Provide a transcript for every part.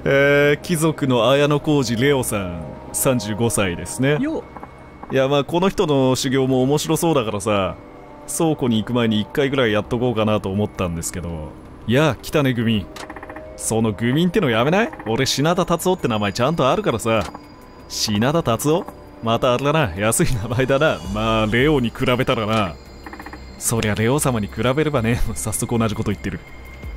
貴族の綾小路レオさん、35歳ですね。いや、まあこの人の修行も面白そうだからさ、倉庫に行く前に1回ぐらいやっとこうかなと思ったんですけど。いや、来たねグミン。そのグミンってのやめない？俺品田達夫って名前ちゃんとあるからさ。品田達夫？またあれだな、安い名前だな。まあレオに比べたらな。そりゃレオ様に比べればね。早速同じこと言ってる。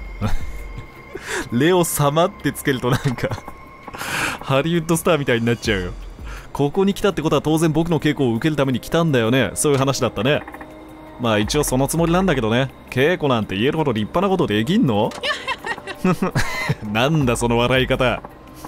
レオ様ってつけるとなんかハリウッドスターみたいになっちゃうよ。ここに来たってことは当然僕の稽古を受けるために来たんだよね。そういう話だったね。まあ一応そのつもりなんだけどね。稽古なんて言えるほど立派なことできんの？なんだその笑い方。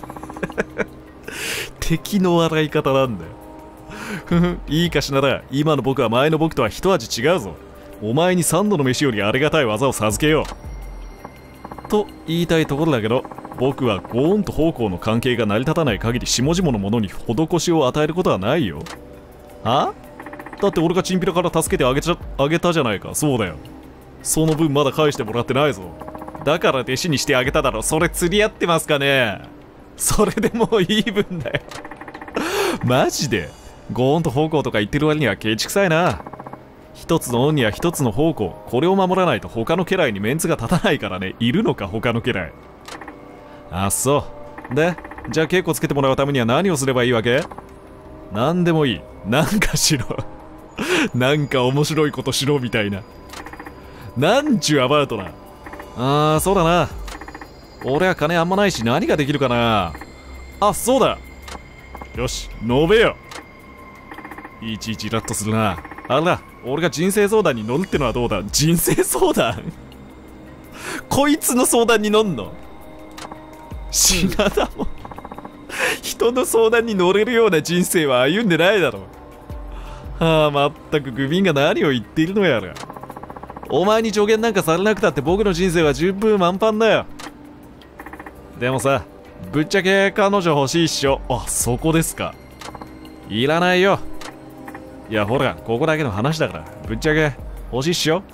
敵の笑い方なんだよ。いいかしなだ。今の僕は前の僕とは一味違うぞ。お前に3度の飯よりありがたい技を授けようと言いたいところだけど、僕はゴーンと奉公の関係が成り立たない限り下々の者に施しを与えることはないよ。は？だって俺がチンピラから助けてあげたじゃないか。そうだよ。その分まだ返してもらってないぞ。だから弟子にしてあげただろ。それ釣り合ってますかね？それでもういい分だよ。マジでゴーンと奉公とか言ってる割にはケチくさいな。一つの恩には一つの奉公。これを守らないと他の家来にメンツが立たないからね。いるのか他の家来。あ、そうで、じゃあ稽古つけてもらうためには何をすればいいわけ？何でもいい。なんかしろ。なんか面白いことしろみたいな。なんちゅうアバウトな。あー、そうだな。俺は金あんまないし何ができるかな。あ、そうだ。よし、述べよ。いちいちイラッとするな。あれだ、俺が人生相談に乗るってのはどうだ。人生相談？こいつの相談に乗んの？品田も人の相談に乗れるような人生は歩んでないだろ。はあ、まったくグミンが何を言っているのやら。お前に助言なんかされなくたって僕の人生は十分満帆だよ。でもさ、ぶっちゃけ彼女欲しいっしょ。あ、そこですか。いらないよ。いやほら、ここだけの話だからぶっちゃけ欲しいっしょ。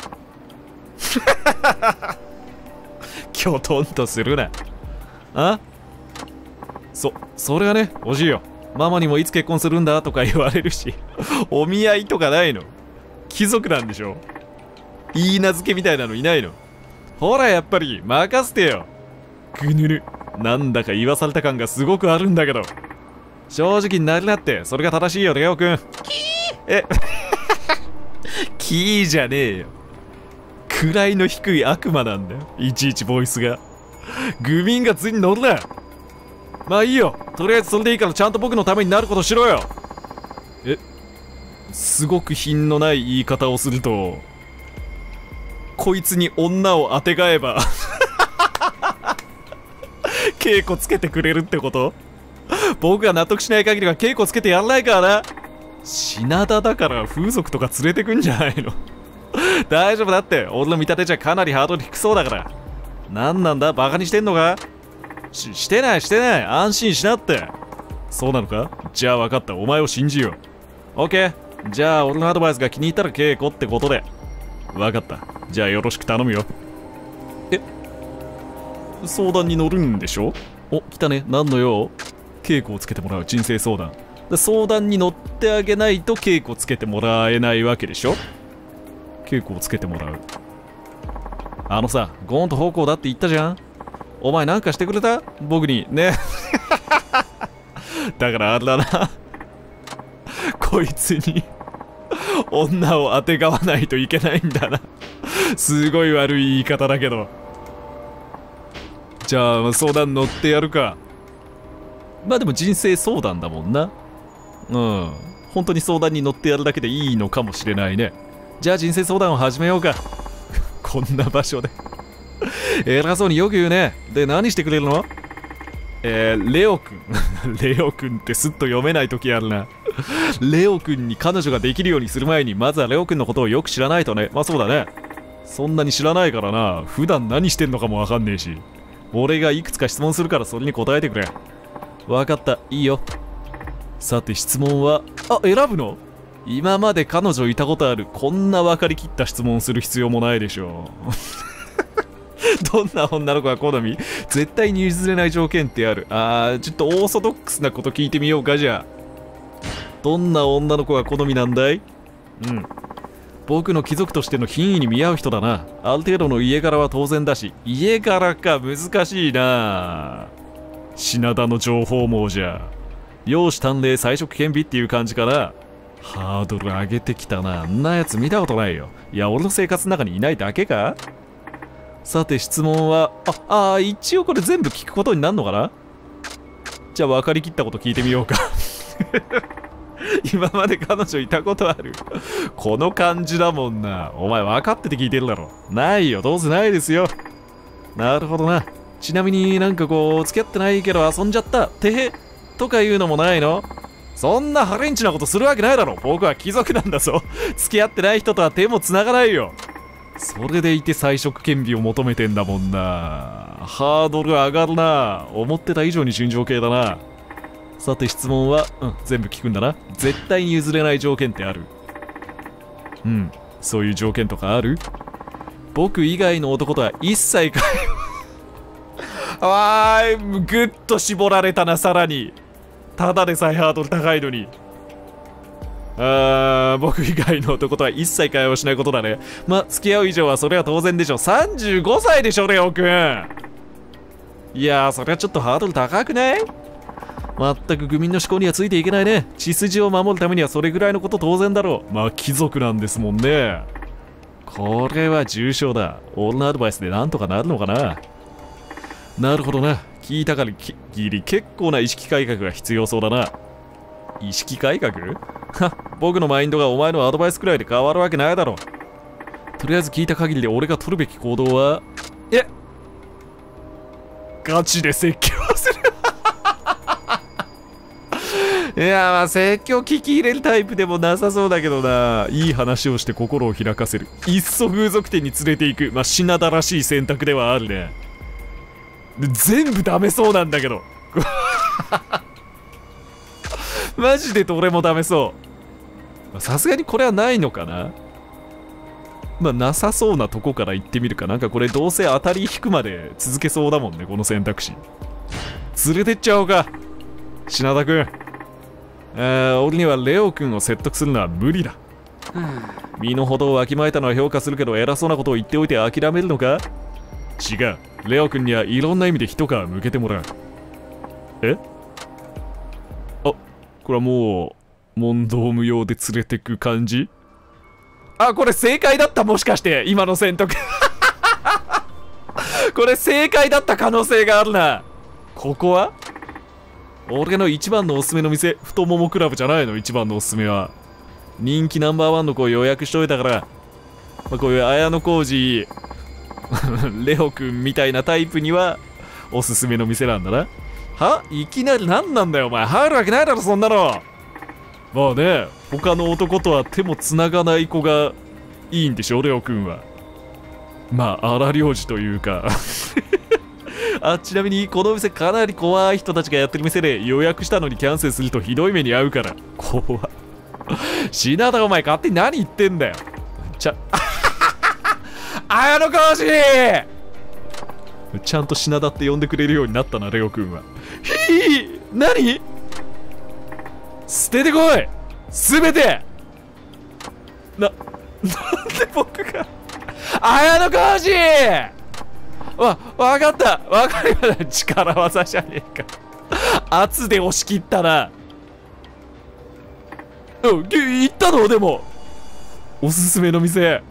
きょとんとするな。あ？それはね、欲しいよ。ママにもいつ結婚するんだとか言われるし。お見合いとかないの？貴族なんでしょ？いい名付けみたいなのいないの？ほらやっぱり任せてよ。ぐぬる。なんだか言わされた感がすごくあるんだけど。正直になりなって、それが正しいよレオくん。キーじゃねえよ。位の低い悪魔なんだよ、いちいちボイスが。グミンが図に乗るな。まあいいよ、とりあえずそれでいいからちゃんと僕のためになることしろよ。すごく品のない言い方をすると、こいつに女をあてがえば稽古つけてくれるってこと？僕が納得しない限りは稽古つけてやらないからな。品田だから風俗とか連れてくんじゃないの？大丈夫だって、俺の見立てじゃかなりハードル低そうだから。なんなんだ、バカにしてんのか？してないしてない、安心しなって。そうなのか？じゃあ分かった、お前を信じよう。オッケー、じゃあ俺のアドバイスが気に入ったら稽古ってことで。分かった、じゃあよろしく頼むよ。相談に乗るんでしょ？お、来たね。何の用？稽古をつけてもらう人生相談。相談に乗ってあげないと稽古つけてもらえないわけでしょ？稽古をつけてもらう。あのさ、ゴーンと奉公だって言ったじゃん。お前なんかしてくれた？僕にね。だからあれだな。こいつに女をあてがわないといけないんだな。すごい悪い言い方だけど。じゃあ相談乗ってやるか。まあでも人生相談だもんな。うん、本当に相談に乗ってやるだけでいいのかもしれないね。じゃあ人生相談を始めようか。こんな場所で。偉そうによく言うね。で、何してくれるの？レオくん。レオくんってすっと読めない時あるな。レオくんに彼女ができるようにする前に、まずはレオくんのことをよく知らないとね。まあそうだね。そんなに知らないからな。普段何してんのかもわかんねえし。俺がいくつか質問するからそれに答えてくれ。わかった、いいよ。さて質問は、選ぶの？今まで彼女いたことある。こんな分かりきった質問する必要もないでしょう。 どんな女の子が好み？絶対に譲れない条件ってある。ちょっとオーソドックスなこと聞いてみようか、じゃあ。どんな女の子が好みなんだい？僕の貴族としての品位に見合う人だな。ある程度の家柄は当然だし。家柄か、難しいな。品田の情報網じゃ。容姿端麗、才色兼備っていう感じかな。ハードル上げてきたな。あんなやつ見たことないよ。いや、俺の生活の中にいないだけか？さて質問は、一応これ全部聞くことになるのかな？じゃあ分かりきったこと聞いてみようか。今まで彼女いたことある？この感じだもんな。お前分かってて聞いてるだろ。ないよ、どうせないですよ。なるほどな。ちなみになんかこう、付き合ってないけど遊んじゃった、てへとかいうのもないの？そんなハレンチなことするわけないだろ。僕は貴族なんだぞ。付き合ってない人とは手も繋がないよ。それでいて才色兼備を求めてんだもんな。ハードル上がるな。思ってた以上に順調系だな。さて質問は、全部聞くんだな。絶対に譲れない条件ってある？そういう条件とかある？僕以外の男とは一切ぐっと絞られたな、さらに。ただでさえハードル高いのに。僕以外の男とは一切会話をしないことだね。付き合う以上はそれは当然でしょ。35歳でしょ、レオくん。いやー、それはちょっとハードル高くない？まったく愚民の思考にはついていけないね。血筋を守るためにはそれぐらいのこと当然だろう。貴族なんですもんね。これは重症だ。俺のアドバイスでなんとかなるのかな？なるほどな。聞いた限り結構な意識改革が必要そうだな。意識改革？僕のマインドがお前のアドバイスくらいで変わるわけないだろ。とりあえず聞いた限りで俺が取るべき行動は、ガチで説教する。いや説教聞き入れるタイプでもなさそうだけどな。いい話をして心を開かせる。いっそ風俗店に連れて行く。品田らしい選択ではあるね。全部ダメそうなんだけど。マジでどれもダメそう。さすがにこれはないのかな。なさそうなとこから行ってみるか。なんかこれどうせ当たり引くまで続けそうだもんね、この選択肢。連れてっちゃおうか、品田君。俺にはレオ君を説得するのは無理だ。身の程をわきまえたのは評価するけど、偉そうなことを言っておいて諦めるのか？違う。レオ君にはいろんな意味で一皮向けてもらう。これはもう問答無用で連れてく感じ？これ正解だった、もしかして今の選択。これ正解だった可能性があるな。ここは俺の一番のおすすめの店、太ももクラブじゃないの？一番のおすすめは人気ナンバーワンの子を予約しといたから、こういう綾小路レオくんみたいなタイプにはおすすめの店なんだな。いきなり何なんだよお前。入るわけないだろそんなの。他の男とは手も繋がない子がいいんでしょ、レオくんは。荒領事というか。ちなみにこの店かなり怖い人たちがやってる店で、予約したのにキャンセルするとひどい目に遭うから。怖っ。品田お前勝手に何言ってんだよ。綾小路、ちゃんと品田って呼んでくれるようになったな、レオくんは。何？捨ててこいすべて。なんで僕が綾小路。わかった、わかりました。力技じゃねえか。圧で押し切ったな。行ったの？でもおすすめの店。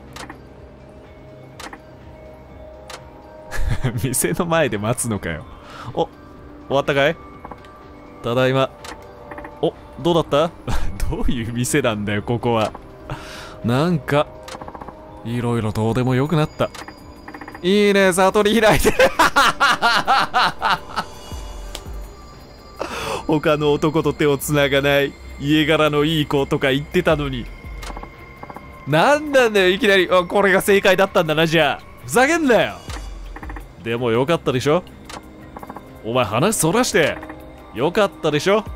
店の前で待つのかよ。終わったかい？ただいま。どうだった？どういう店なんだよここは。なんかいろいろどうでもよくなった。いいね、悟り開いてる。他の男と手をつながない家柄のいい子とか言ってたのに、なんなんだよいきなり。これが正解だったんだな。じゃあふざけんなよ。でもよかったでしょ。お前話そらしてよかったでしょ。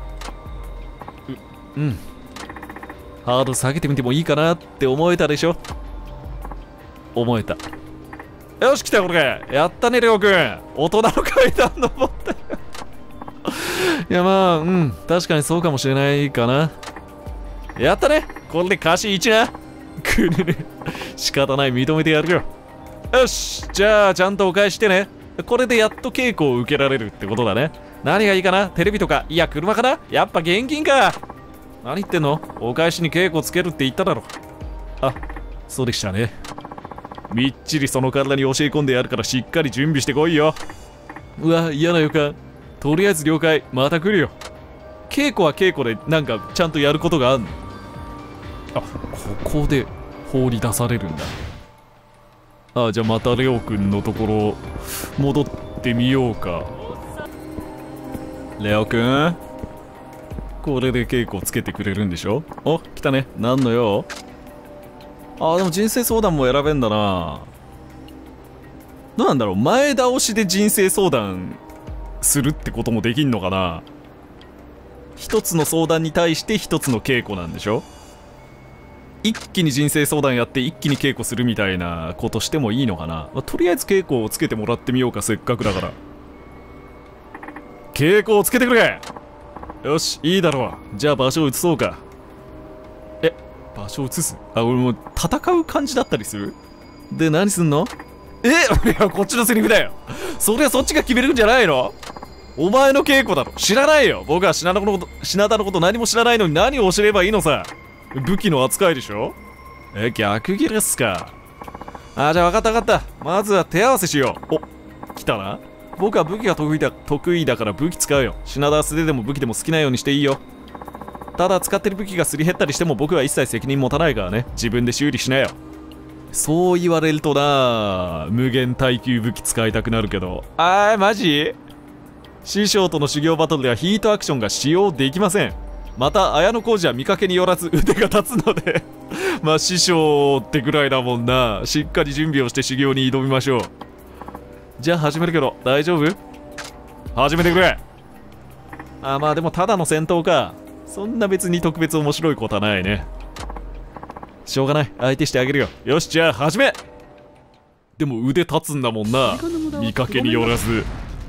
ハードル下げてみてもいいかなって思えたでしょ。思えた。 よし来たこれ。やったねりょうくん。大人の階段登ったよ。いやまあ確かにそうかもしれないかな。やったね。これで貸し1な。くるね。仕方ない、認めてやるよ。よし、じゃあちゃんとお返ししてね。これでやっと稽古を受けられるってことだね。何がいいかな。テレビとか、いや車かな。やっぱ現金か。何言ってんの。お返しに稽古つけるって言っただろ。あ、そうでしたね。みっちりその体に教え込んでやるからしっかり準備してこいよ。うわ、嫌な予感。とりあえず了解。また来るよ。稽古は稽古でなんかちゃんとやることがあるの。あ、ここで放り出されるんだ。あ、じゃあまたレオくんのところ戻ってみようか。レオくん、これで稽古つけてくれるんでしょ。お、来たね。なんのよ。あ、でも人生相談も選べんだな。どうなんだろう。前倒しで人生相談するってこともできんのかな。一つの相談に対して一つの稽古なんでしょ。一気に人生相談やって一気に稽古するみたいなことしてもいいのかな。とりあえず稽古をつけてもらってみようか。せっかくだから稽古をつけてくれ。よし、いいだろう。じゃあ場所を移そうか。え、場所を移す。あ、俺もう戦う感じだったりする。で何すんの。いやこっちのセリフだよ。そりゃそっちが決めるんじゃないの。お前の稽古だろ。知らないよ。僕は品田のこと何も知らないのに何を教えればいいのさ。武器の扱いでしょ。逆切れっすか。あ、じゃあ分かった分かった。まずは手合わせしよう。お、来たな。僕は武器が得意だから武器使うよ。品田は素手でも武器でも好きなようにしていいよ。ただ使ってる武器がすり減ったりしても僕は一切責任持たないからね。自分で修理しなよ。そう言われるとな、無限耐久武器使いたくなるけど。マジ。師匠との修行バトルではヒートアクションが使用できません。また綾小路は見かけによらず腕が立つのでまあ師匠ってぐらいだもんな。しっかり準備をして修行に挑みましょう。じゃあ始めるけど大丈夫。始めてくれ。まあでもただの戦闘か。そんな別に特別面白いことはないね。しょうがない、相手してあげるよ。よし、じゃあ始め。でも腕立つんだもんな、見かけによらず。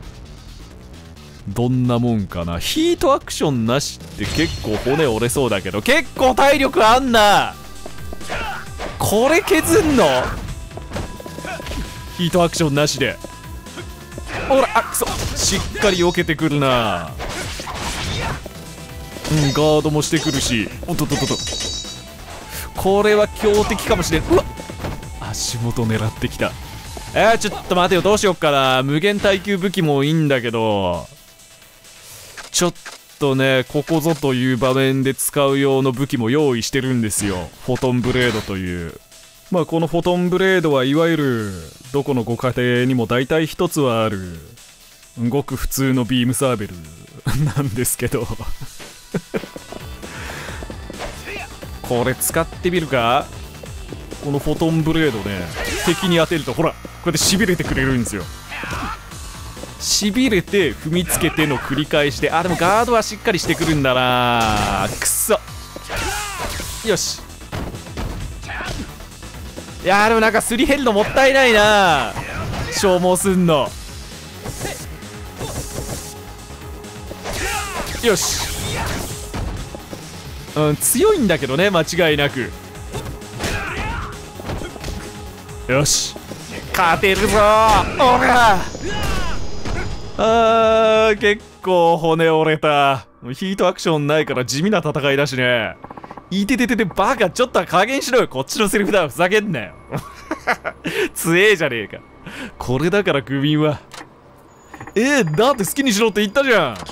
どんなもんかな。ヒートアクションなしって結構骨折れそうだけど、結構体力あんな。これ削んの。ヒートアクションなしで。ほら、くそ、しっかり避けてくるな。ガードもしてくるし。おっとっとっとっと、これは強敵かもしれん。うわっ、足元狙ってきた。ちょっと待てよ。どうしよっかな。無限耐久武器もいいんだけど、ちょっとね、ここぞという場面で使う用の武器も用意してるんですよ。フォトンブレードという。まあこのフォトンブレードはいわゆるどこのご家庭にも大体一つはあるごく普通のビームサーベルなんですけどこれ使ってみるか。このフォトンブレードね、敵に当てるとほらこうやってしびれてくれるんですよ。しびれて踏みつけての繰り返しで。でもガードはしっかりしてくるんだな。くそ。よし。いやでもなんかすり減るのもったいないな、消耗すんの。よし。強いんだけどね、間違いなく。よし、勝てるぞ。おら。結構骨折れた。ヒートアクションないから地味な戦いだしね。いてててて、バカ、ちょっとは加減しろよ。こっちのセリフだ、ふざけんなよ強えじゃねえか。これだからクビンは。だって好きにしろって言ったじゃん。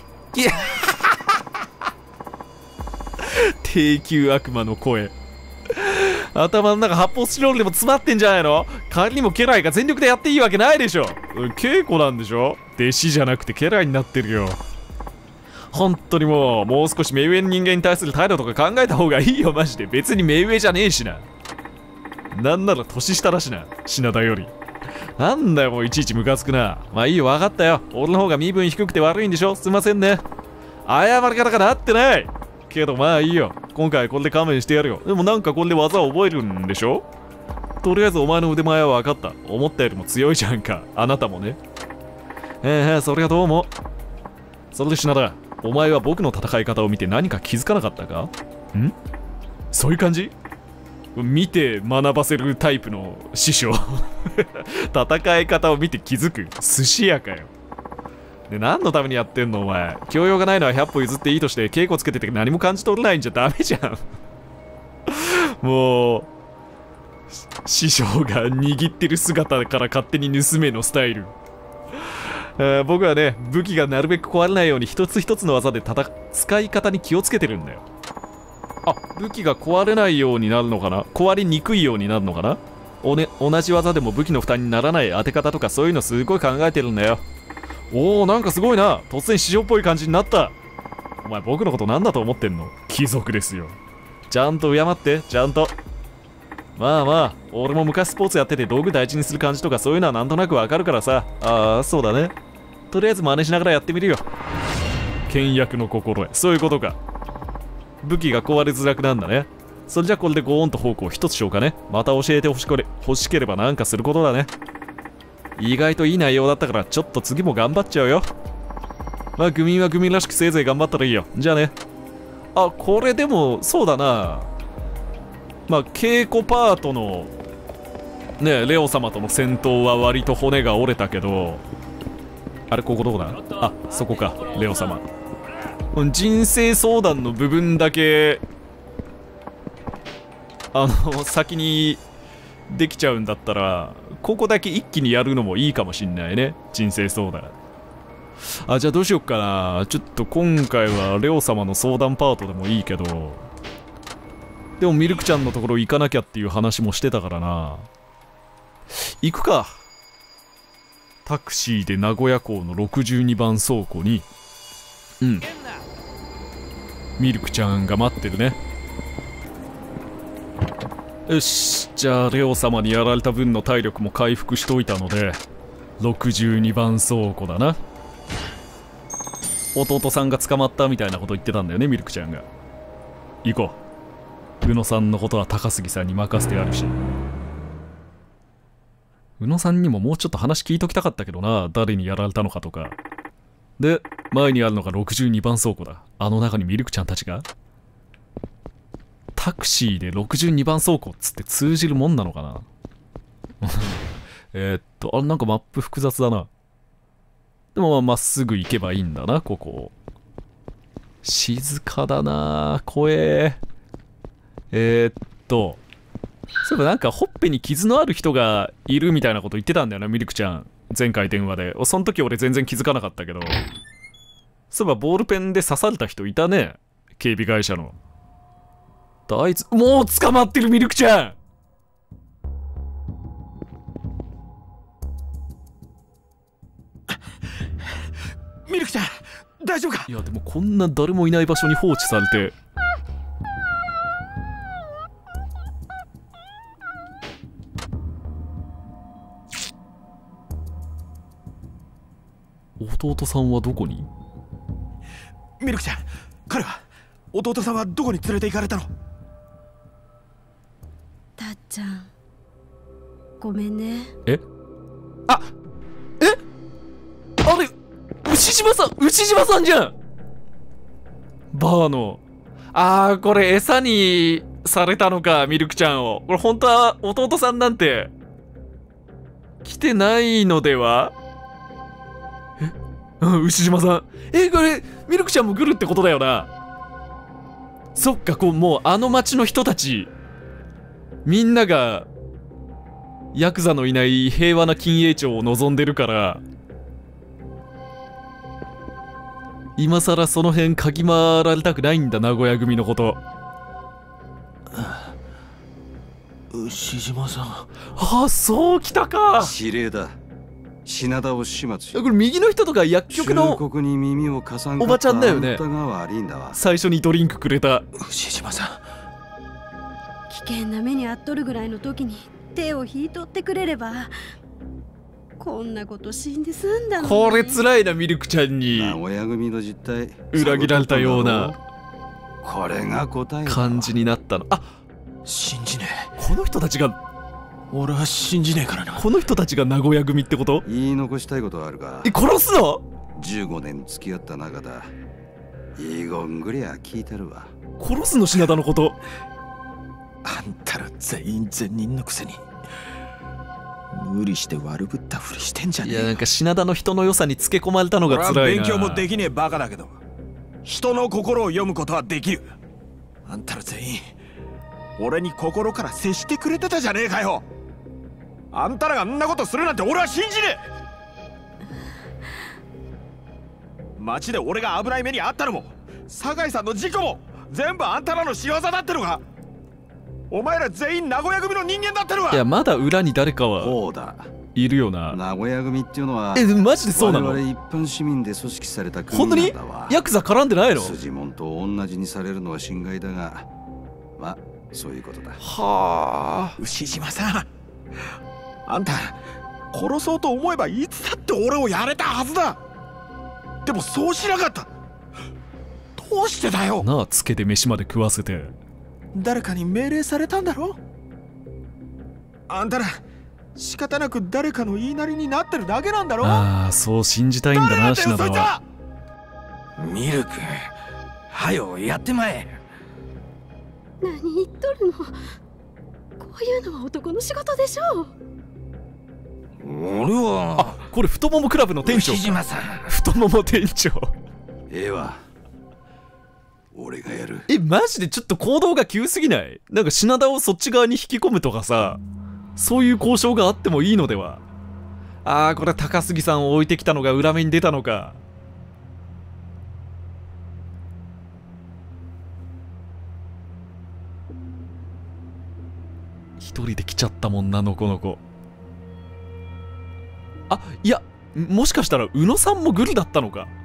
低級悪魔の声。頭の中発泡スチロールでも詰まってんじゃないの。仮にも家来が全力でやっていいわけないでしょ。稽古なんでしょ。弟子じゃなくて家来になってるよ。本当にもう少し目上の人間に対する態度とか考えた方がいいよマジで。別に目上じゃねえしな。なんなら年下だしな、品田より。なんだよもういちいちムカつくな。まあいいよ、分かったよ。俺の方が身分低くて悪いんでしょ。すいませんね。謝り方がなってないけどまあいいよ。今回これで勘弁してやるよ。でもなんかこれで技を覚えるんでしょ。 とりあえずお前の腕前は分かった。思ったよりも強いじゃんか、あなたもね。それがどうも。それで品田、お前は僕の戦い方を見て何か気づかなかったか？ん？そういう感じ？見て学ばせるタイプの師匠。戦い方を見て気づく寿司屋かよ。で、何のためにやってんのお前。教養がないのは100歩譲っていいとして稽古つけてて何も感じ取れないんじゃダメじゃん。もう師匠が握ってる姿から勝手に盗めのスタイル。僕はね、武器がなるべく壊れないように一つ一つの技で使い方に気をつけてるんだよ。あ、武器が壊れないようになるのかな？壊れにくいようになるのかな？同じ技でも武器の負担にならない当て方とかそういうのすごい考えてるんだよ。おー、なんかすごいな。突然師匠っぽい感じになった。お前僕のことなんだと思ってんの？貴族ですよ。ちゃんと敬って、ちゃんと。まあまあ、俺も昔スポーツやってて道具大事にする感じとかそういうのはなんとなくわかるからさ。ああ、そうだね。とりあえず真似しながらやってみるよ。倹約の心得。そういうことか。武器が壊れづらくなんだね。それじゃこれでゴーンと方向一つしようかね。また教えて欲しければなんかすることだね。意外といい内容だったからちょっと次も頑張っちゃうよ。まあグミンはグミンらしくせいぜい頑張ったらいいよ。じゃあね。あ、これでもそうだな。まあ稽古パートのね、レオ様との戦闘は割と骨が折れたけど、あれここどこだ？あ、そこか、レオ様。人生相談の部分だけ先にできちゃうんだったらここだけ一気にやるのもいいかもしんないね、人生相談。あ、じゃあどうしよっかな。ちょっと今回はレオ様の相談パートでもいいけど、でもミルクちゃんのところ行かなきゃっていう話もしてたからな。行くか。タクシーで名古屋港の62番倉庫に、ミルクちゃんが待ってるね。よし、じゃあレオ様にやられた分の体力も回復しといたので62番倉庫だな。弟さんが捕まったみたいなこと言ってたんだよね、ミルクちゃんが。行こう。宇野さんのことは高杉さんに任せてあるし、宇野さんにももうちょっと話聞いときたかったけどな、誰にやられたのかとか。で、前にあるのが62番倉庫だ。あの中にミルクちゃんたちが。タクシーで62番倉庫っつって通じるもんなのかな。あ、なんかマップ複雑だな。でもまっすぐ行けばいいんだな、ここ。静かだな、怖え。そういえばなんかほっぺに傷のある人がいるみたいなこと言ってたんだよな、ミルクちゃん。前回電話で。その時俺全然気づかなかったけど。そういえばボールペンで刺された人いたね。警備会社の。あいつ、もう捕まってる、ミルクちゃん。 ミルクちゃん、大丈夫か？ いやでもこんな誰もいない場所に放置されて。弟さんはどこに？ ミルクちゃん、彼は弟さんはどこに連れて行かれたの？ たっちゃん、ごめんね。 あれ牛島さんじゃん。バーの。これ餌にされたのか、ミルクちゃんを。これ本当は弟さんなんて来てないのでは？牛島さん。これミルクちゃんも来るってことだよな。そっか、もうあの町の人たちみんながヤクザのいない平和な金栄町を望んでるから、今さらその辺かぎ回られたくないんだ、名古屋組のこと。 牛島さん。 そうきたか。 指令だ。品田を始末し。 これ右の人とか薬局の忠告に耳を貸さんかったおばちゃんだよね。 あんたが悪いんだわ。 最初にドリンクくれた牛島さん。 危険な目に遭っとるぐらいの時に手を引いとってくれればこんなこと死んで済んだのに。 これ辛いな、ミルクちゃんに名古屋組の実態裏切られたようなこれが答え感じになったの。 信じねえ。 この人たちが俺は信じねえからな。 この人たちが名古屋組ってこと？ 言い残したいことはあるが、 殺すの 15年付き合った仲だ。いいごんぐりゃ聞いてるわ。 殺すの品田のこと。 あんたら全員善人のくせに無理して悪ぶったふりしてんじゃねえよ。 いやなんか品田の人の良さにつけ込まれたのが辛いな。 俺は勉強もできねえバカだけど人の心を読むことはできる。あんたら全員俺に心から接してくれてたじゃねえかよ。あんたらがあんなことするなんて俺は信じねえ。街で俺が危ない目にあったのも酒井さんの事故も全部あんたらの仕業だってのか。お前ら全員名古屋組の人間だってのか。 いやまだ裏に誰かはそうだ。 いるよな。 名古屋組っていうのはマジでそうなの？ 我々一般市民で組織された組本当になんだわ。 ヤクザ絡んでないの？ 筋もんと同じにされるのは心外だが、まあそういうことだ。 はあ。 牛島さん、あんた殺そうと思えばいつだって俺をやれたはずだ。でもそうしなかった。どうしてだよ。 なあつけて飯まで食わせて。 誰かに命令されたんだろ。あんたら仕方なく誰かの言いなりになってるだけなんだろ。 ああそう信じたいんだな品田は。 ミルクはよやってまえ。 何言っとるの。こういうのは男の仕事でしょう。 俺はこれ太ももクラブの店長。 牛島さん、 太もも店長。 ええわ、俺がやる。 マジでちょっと行動が急すぎない？なんか品田をそっち側に引き込むとかさ、そういう交渉があってもいいのでは。ああこれ高杉さんを置いてきたのが裏目に出たのか。一人で来ちゃったもんなのこの子。あいやもしかしたら宇野さんもグルだったのか。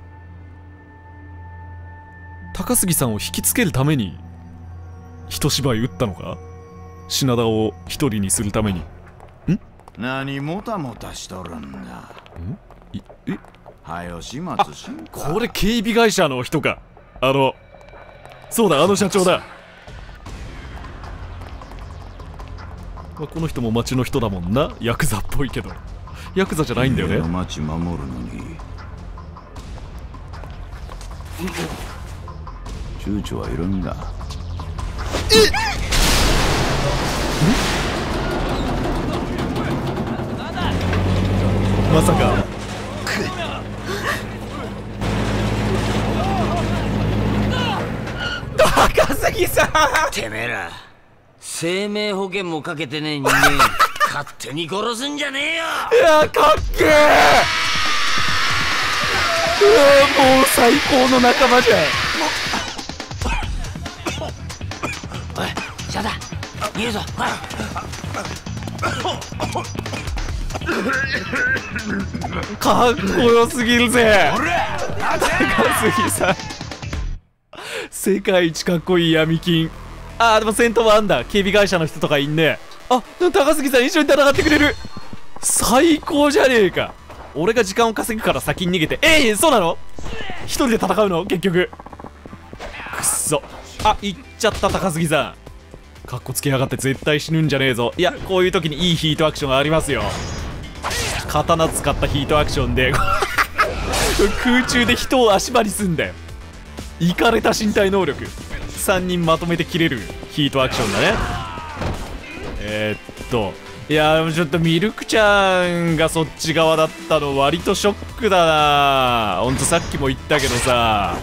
高杉さんを引きつけるために一芝居打ったのか。品田を一人にするために。 何もたもたしとるんだ。はよ始末しんか。 これ警備会社の人か。そうだあの社長だ。この人も町の人だもんな。ヤクザっぽいけどヤクザじゃないんだよね。 町守るのに躊躇はいるんだ。 まさか高杉さん。 てめえら生命保険もかけてねえ人間勝手に殺すんじゃねえよ。 いやかっけえ。もう最高の仲間じゃん。 おいシャダ逃げるぞ。 かっこよすぎるぜ高杉さん。世界一かっこいい闇金。でも戦闘はあんだ。警備会社の人とかいんね。でも高杉さん一緒に戦ってくれる。最高じゃねえか。俺が時間を稼ぐから先に逃げて。そうなの？一人で戦うの結局。くっそ。行っちゃった高杉さん。かっこつけやがって絶対死ぬんじゃねえぞ。いやこういう時にいいヒートアクションがありますよ。刀使ったヒートアクションで空中で人を足場にすんだよ。イカれた身体能力。3人まとめて切れるヒートアクションだね。いやでもちょっとミルクちゃんがそっち側だったの割とショックだな。ほんとさっきも言ったけどさ、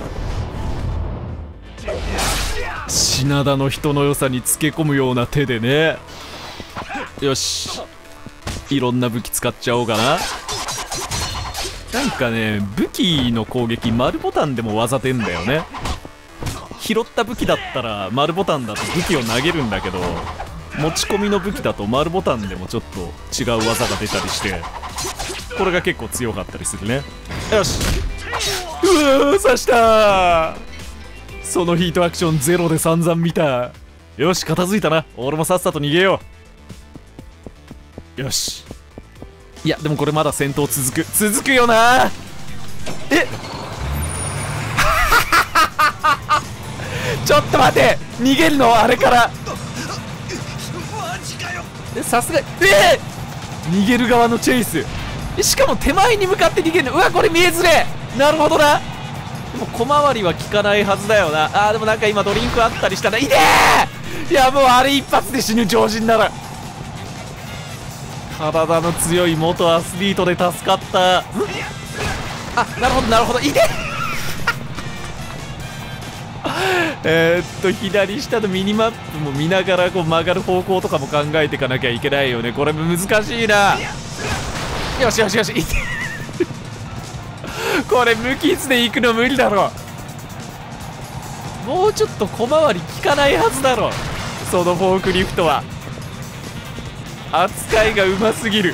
品田の人の良さにつけ込むような手でね。よしいろんな武器使っちゃおうかな。なんかね武器の攻撃丸ボタンでも技出んだよね。拾った武器だったら丸ボタンだと武器を投げるんだけど、持ち込みの武器だと丸ボタンでもちょっと違う技が出たりして、これが結構強かったりするね。よし刺したー。そのヒートアクションゼロで散々見た。よし片付いたな。俺もさっさと逃げよう。よし。いやでもこれまだ戦闘続くよな。ちょっと待て、逃げるのあれから。 さすが逃げる側のチェイス。しかも手前に向かって逃げるの。うわ、これ見えづれ。なるほどな。でも小回りは効かないはずだよな。でもなんか今ドリンクあったりしたらいねえ。いや、もうあれ一発で死ぬ、常人なら。体の強い元アスリートで助かった。なるほどなるほど。いね左下のミニマップも見ながらこう曲がる方向とかも考えていかなきゃいけないよね。これ難しいな。よしよしよし、いてこれ無傷で行くの無理だろ。もうちょっと小回り効かないはずだろ、そのフォークリフトは。扱いがうますぎる。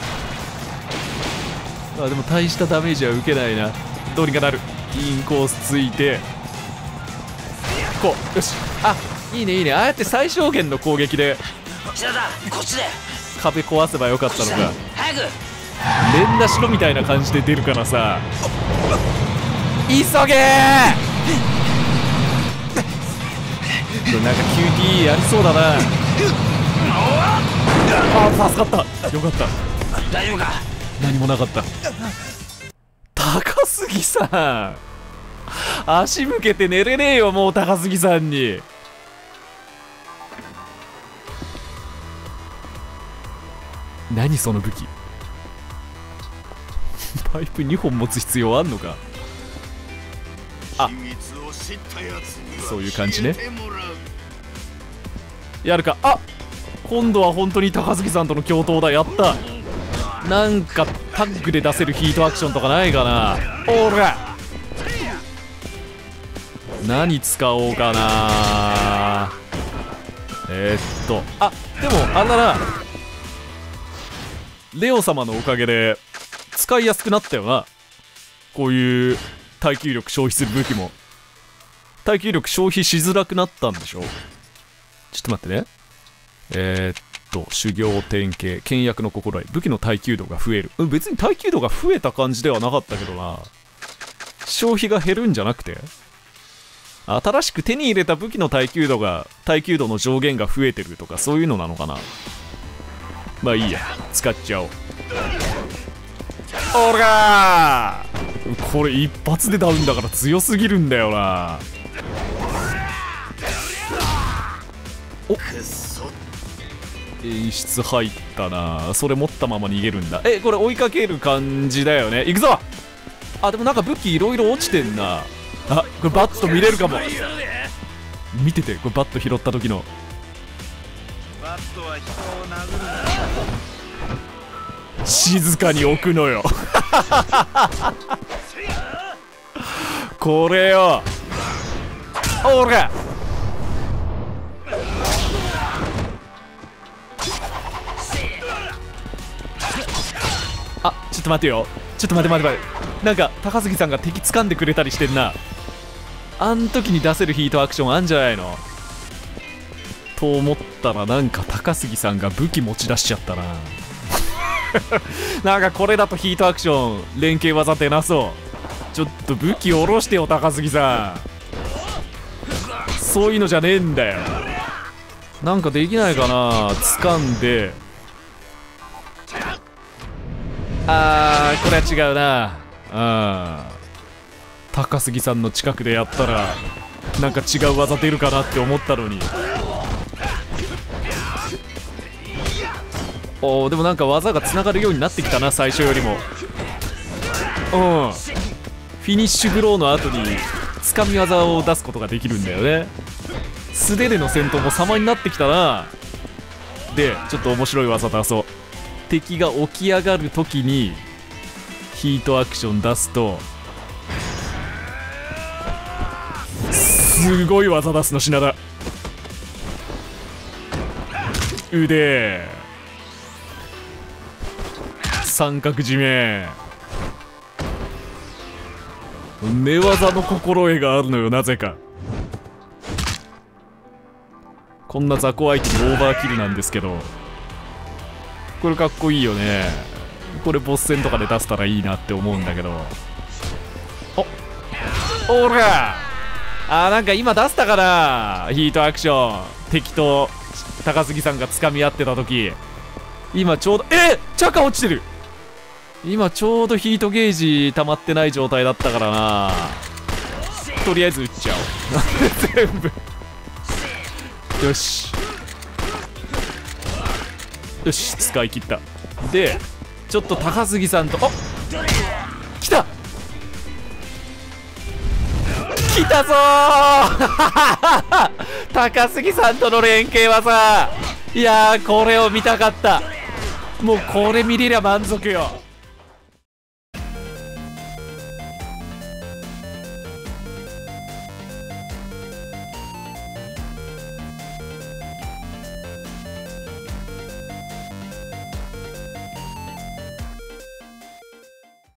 でも大したダメージは受けないな。どうにかなる。インコースついてこう、よし。いいねいいね。ああやって最小限の攻撃でこっちで壁壊せばよかったのか。 早く連打しろみたいな感じで出るからさ、急げー。なんか QT やりそうだな。助かった。よかった。 大丈夫か。 何もなかった。高杉さん、足向けて寝れねえよ、もう。高杉さんに何その武器。パイプ2本持つ必要あんのか。そういう感じね。やるか。今度は本当に高杉さんとの共闘だ。やった。なんかタッグで出せるヒートアクションとかないかな。おら、何使おうかな。でもあんなな、レオ様のおかげで使いやすくなったよな。こういう耐久力消費する武器も耐久力消費しづらくなったんでしょ。ちょっと待ってね。修行典型、倹約の心得、武器の耐久度が増える。別に耐久度が増えた感じではなかったけどな。消費が減るんじゃなくて、新しく手に入れた武器の耐久度の上限が増えてるとか、そういうのなのかな。まあいいや、使っちゃおう。おらー、これ一発でダウンだから強すぎるんだよな。演出入ったな。それ持ったまま逃げるんだ。これ追いかける感じだよね。行くぞ。でもなんか武器いろいろ落ちてんな。これバット見れるかも。見てて、これバット拾った時の。バットは人を殴る。静かに置くのよこれよ。おら、ちょっと待てよ。ちょっと待て。なんか高杉さんが敵掴んでくれたりしてんな。あん時に出せるヒートアクションあんじゃないのと思ったら、なんか高杉さんが武器持ち出しちゃったななんかこれだとヒートアクション連携技出なそう。ちょっと武器下ろしてよ高杉さん。そういうのじゃねえんだよ。なんかできないかな。掴んで、これは違うな。高杉さんの近くでやったらなんか違う技出るかなって思ったのに。でもなんか技がつながるようになってきたな、最初よりも。フィニッシュブローの後につかみ技を出すことができるんだよね。素手での戦闘も様になってきたな。でちょっと面白い技出そう。敵が起き上がるときにヒートアクション出すとすごい技出すの。品田腕三角締め、寝技の心得があるのよ、なぜか。こんな雑魚相手にオーバーキルなんですけど、これかっこいいよね。これボス戦とかで出せたらいいなって思うんだけど。おらなんか今出したかな、ヒートアクション。敵と高杉さんが掴み合ってた時今ちょうどチャカ落ちてる。今ちょうどヒートゲージ溜まってない状態だったからな。とりあえず撃っちゃおう全部よしよし、使い切った。でちょっと高杉さんと、来た来たぞー高杉さんとの連携技、いやーこれを見たかった。もうこれ見れりゃ満足よ。